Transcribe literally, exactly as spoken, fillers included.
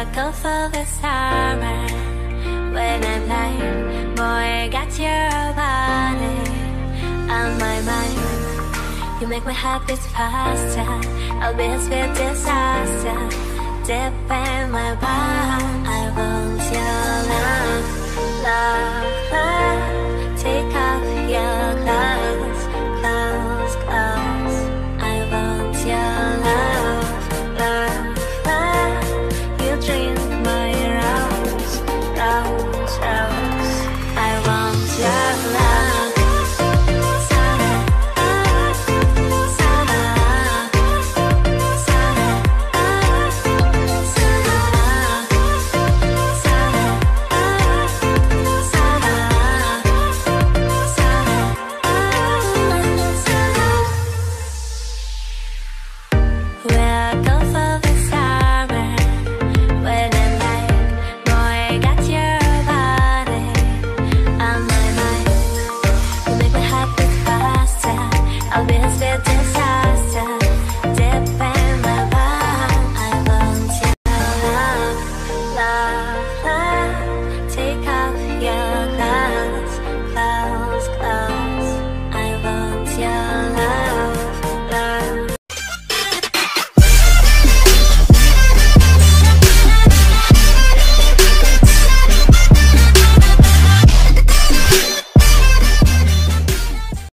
go for the summer. When I'm blind, boy, I got your body on my mind. You make my heart beat faster. I'll be a sweet disaster. Deep in my palm, I want your love, love, love. Take off your clothes, clothes, clothes. I want your love, love, love. You drink my rose, rose, rose. I want your love. I'll be a